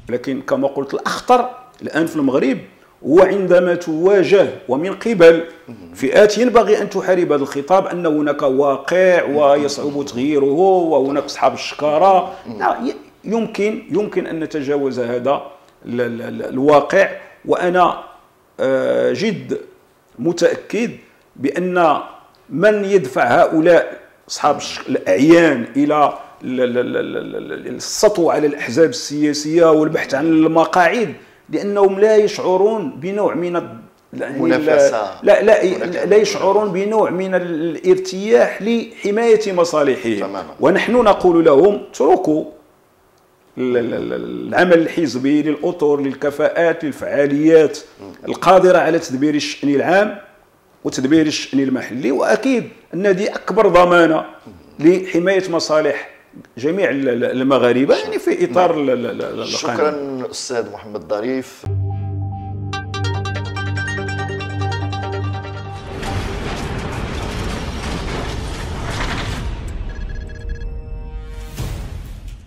لكن كما قلت الأخطر الآن في المغرب هو عندما تواجه ومن قبل فئات ينبغي أن تحارب هذا الخطاب أن هناك واقع ويصعب تغييره وهناك أصحاب الشكارة. يمكن أن نتجاوز هذا الواقع، وأنا جد متأكد بأن من يدفع هؤلاء أصحاب الأعيان إلى السطو على الأحزاب السياسية والبحث عن المقاعد لأنهم لا يشعرون بنوع من المنافسة، لا يشعرون بنوع من الارتياح لحماية مصالحهم. ونحن نقول لهم اتركوا العمل الحزبي للأطر، للكفاءات، للفعاليات القادرة على تدبير الشأن العام وتدبير الشأن المحلي، وأكيد أن هذه أكبر ضمانة لحماية مصالح جميع المغاربة يعني في إطار شكرا أستاذ محمد ظريف.